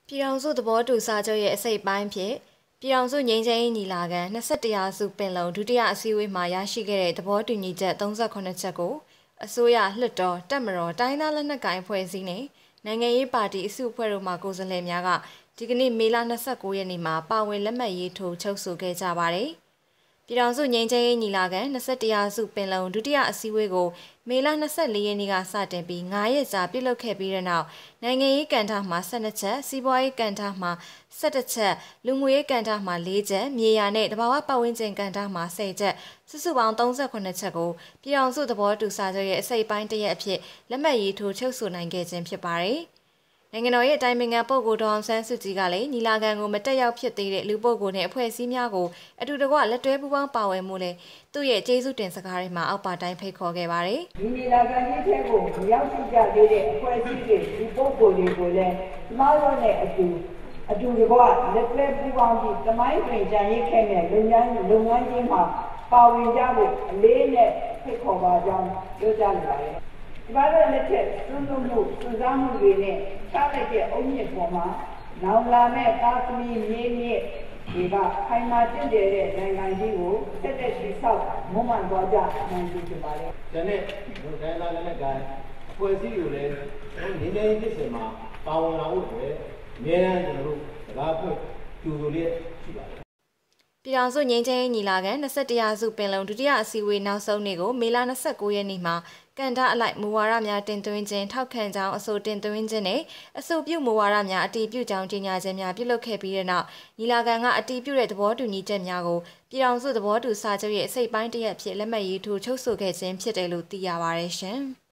ပြည်ထောင်စုသဘောတူစာချုပ်ရဲ့အစိတ်အပိုင်းဖြစ်ပြည်ထောင်စုငြိမ်းချမ်းရေးညီလာခံ21ရာစုပင်လုံဒုတိယအစည်းအဝေးမှာရရှိခဲ့တဲ့သဘောတူညီချက်38ချက်ကိုအစိုးရလွှတ်တော်တပ်မတော်တိုင်းသားလက်နက်ကိုင်အဖွဲ့အစည်းနဲ့နိုင်ငံရေးပါတီအစုအဖွဲ့တို့မှကိုယ်စားလှယ်များကဒီကနေ့မေလ29ရက်နေ့မှာပါဝင်လက်မှတ်ရေးထိုးချုပ်ဆိုခဲ့ကြပါတယ်။ပြည်ထောင်စုငြိမ်းချမ်းရေးညီလာခံ21ရာစုပင်လုံဒုတိယအစည်းအဝေးကိုမေလ24ရက်နေ့ကစတင်ပြီး9ရက်ကြာပြုလုပ်ခဲ့ပြီးတဲ့နောက်နိုင်ငံရေးကဏ္ဍမှာ12ချက်စီးပွားရေးကဏ္ဍမှာ17ချက်လူမှုရေးကဏ္ဍမှာ4ချက်မြေယာနဲ့တဘာဝပတ်ဝန်းကျင်ကဏ္ဍမှာ10ချက်စုစုပေါင်း38ချက်ကိုပြည်ထောင်စုသဘောတူစာချုပ်ရဲ့အစိတ်အပိုင်းတစ်ရပ်အဖြစ်လက်မှတ်ရေးထိုးချုပ်ဆိုနိုင်ခဲ့ခြင်းဖြစ်ပါတယ်။နိုင်ငံတော်ရဲ့အတိုင်ပင်ခံပုဂ္ဂိုလ်ဒေါအောင်ဆန်းစုကြည်ကလည်းညီလာခံကိုမတက်ရောက်ဖြစ်သေးတဲ့လူပုဂ္ဂိုလ်နဲ့အဖွဲ့အစည်းများကိုအတူတကွလက်တွဲပူးပေါင်းပါဝင်မှုနဲ့သူ့ရဲ့ကျေးဇူးတင်စကားတွေမှာအောက်ပါတိုင်းဖိတ်ခေါ်ခဲ့ပါတယ်။ဒီညီလာခံကြီးထဲကိုရောက်ရှိကြသေးတဲ့အဖွဲ့အစည်းတွေဒီပုဂ္ဂိုလ်တွေကိုလည်းကျမတို့နဲ့အတူတကွလက်တွဲပူးပေါင်းပြီးသမိုင်းတွင်ကြံရည်ခဲ့တဲ့လုပ်ငန်းကြီးမှာပါဝင်ကြဖို့အလေးနဲ့ဖိတ်ခေါ်ပါကြောင်းပြောကြားလိုပါတယ်။ဒီဘာသာလက်ချက်သွန်းမှုစွမ်းစားမှုတွေနဲ့ချလိုက်တဲ့အုံမြင့်ပေါ်မှာနောင်လာမဲ့သားသမီးမြေးမြစ်တွေကခိုင်မာတည်တဲ့နိုင်ငံကြီးကိုတက်တက်ရှိဆောက်မွမ်းမံသွားကြနိုင်ပြီဖြစ်ပါလေ။ဒါနဲ့ဒိုတိုင်းသားလည်းနဲ့ကန်အဖွဲ့အစည်းကိုလည်းဒီနေ့ဖြစ်စဉ်မှာပါဝင်လာဖို့အတွက်အများအားကျွန်တော်တို့စကားဖွင့်ကြိုဆိုလျက်ရှိပါတယ်ပြည်ထောင်စုငြိမ်းချမ်းရေးညီလာခံ21ရာစုပင်လုံဒုတိယအစည်းအဝေးနောက်ဆုံးနေ့ကိုမေလ29ရက်နေ့မှာကန်တာအလိုက်မူဝါဒများတင်သွင်းခြင်းထောက်ခံကြောင်းအဆိုတင်သွင်းခြင်းနဲ့အဆိုပြုမူဝါဒများအတည်ပြုကြောင်းကြေညာခြင်းများပြုလုပ်ခဲ့ပြီးတဲ့နောက်ညီလာခံကအတည်ပြုတဲ့သဘောတူညီချက်များကိုပြည်ထောင်စုသဘောတူစာချုပ်ရဲ့အစိတ်ပိုင်းတစ်ရပ်ဖြစ်လက်မှတ်ရေးထိုးချုပ်ဆိုခဲ့ခြင်းဖြစ်တယ်လို့သိရပါတယ်ရှင်။